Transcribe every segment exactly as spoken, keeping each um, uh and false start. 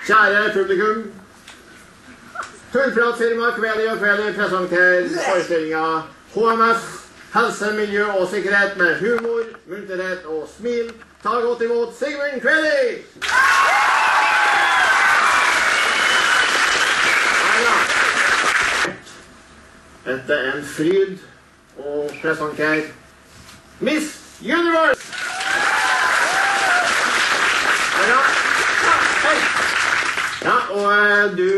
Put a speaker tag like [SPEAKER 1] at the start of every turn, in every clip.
[SPEAKER 1] Kjære publikum, Tullpratfirmaet Kveli og Kveli presenterer forestillinga H M S, helse, miljø og sikkerhet med humor, munterhet og smil. Ta godt imot Sigmund Kveli! Dette er en fryd å presentere Miss Universe! Ja, og du,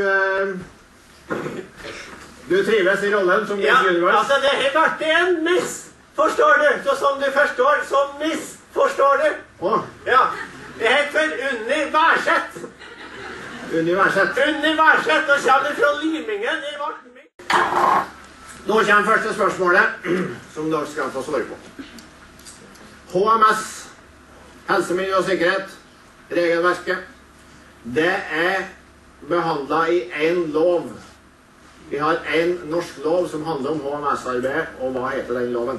[SPEAKER 1] du trives i rollen som Miss
[SPEAKER 2] ja,
[SPEAKER 1] Universe?
[SPEAKER 2] Ja, altså det har vært en miss, forstår du? Så som du forstår, som miss, forstår du?
[SPEAKER 1] Åh.
[SPEAKER 2] Ja, det heter Unni Værseth.
[SPEAKER 1] Unni Værseth?
[SPEAKER 2] Unni Værseth, og kommer fra Limingen i Vartmik.
[SPEAKER 1] Nå kommer første spørsmålet, som dere skal få svare på. H M S, helse, miljø og sikkerhet, regelverket. Det er behandlet i en lov. Vi har en norsk lov som handler om H M S-arbeid, og hva heter den loven?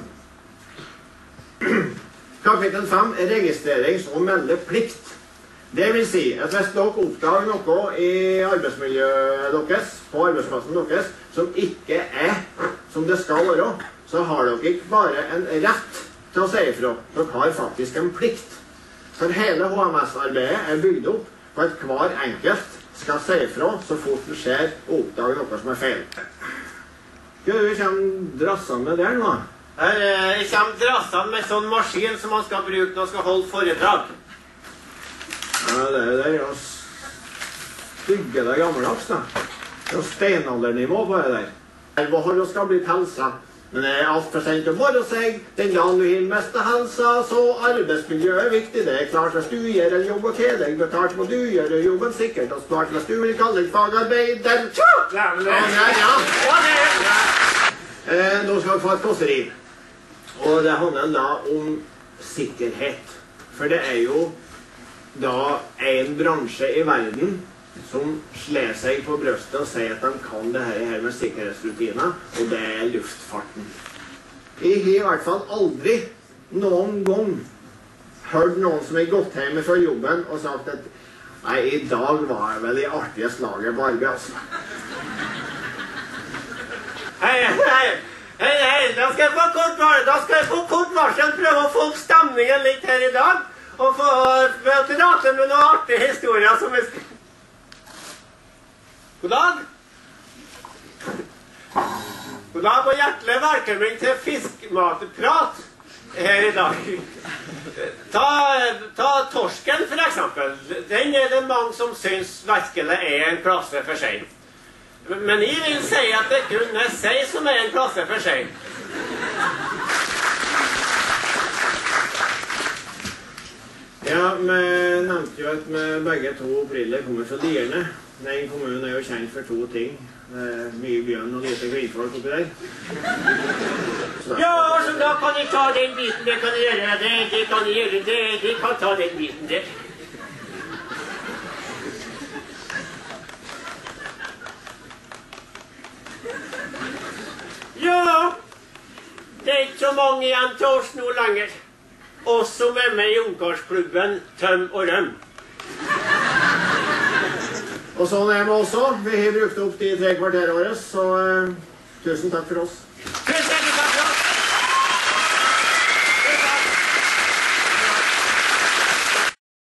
[SPEAKER 1] Kapittel fem er registrerings- og meldeplikt. Det vil si at hvis dere oppdager noe i arbeidsmiljøet deres, på arbeidsplassen deres, som ikke er som det skal være, så har dere ikke bare en rett til å si ifra. Dere har faktisk en plikt. For hele H M S-arbeidet er bygd opp på at hver enkelt skal si ifra så fort det skjer og oppdage noe som er feil. Hva er det vi kommer drassene med der nå?
[SPEAKER 2] Her eh, kommer drassene med sånn maskin som man skal bruke når man skal holde foredrag.
[SPEAKER 1] Ja, det er det å stygge det gammeldags, da. Det er steinaldernivå på det der. Hva har det skal bli helsa? Men det er alt for sent å bare seg. Den dagen du vil miste helsa, så arbeidsmiljø er viktig. Det er klart hvis du gjør en jobb og kjeder, betalt må du gjøre jobben sikkert og smart hvis du vil kalle deg fagarbeider. Tja! Ja, ja, ja. Eh, nå skal vi få et kåseri. Og det handler da om sikkerhet. For det er jo da en bransje i verden som slår seg på brøstet og sier at de kan det her med sikkerhetsrutiner, og det er luftfarten. Jeg har i hvert fall aldri noen gang hørt noen som har gått hjem fra jobben og sagt at nei, i dag var jeg vel i artige slaget på arbeid, altså.
[SPEAKER 2] Hei, hei, hei, hei, da skal jeg få kort varsel, da skal jeg få kort varsel prøve å få opp stemningen litt her i dag, og få prate med noen artige historier som vi skal... God dag. God dag og hjertelig velkommen til fiskmatprat her i dag. Ta, ta torsken for eksempel. Den er det mange som synes virkelig er en klasse for seg. Men jeg vil si at det kun er seg som er en klasse for seg.
[SPEAKER 1] Ja, vi nevnte jo at vi begge to opprinnelig kommer fra Lierne. Den kommunen er jo kjent for to ting. Det er mye bjørn og lite kvinnfolk oppi der.
[SPEAKER 2] Ja, så da kan jeg ta den biten, det kan jeg gjøre det, det kan jeg gjøre det, det kan ta den biten der. Ja, det er ikke så mange igjen til oss nå lenger. Oss som er med i ungkarsklubben Tøm og Røm.
[SPEAKER 1] Og sånn er vi også. Vi har brukt opp de tre kvarterene våre, så uh, tusen takk for oss.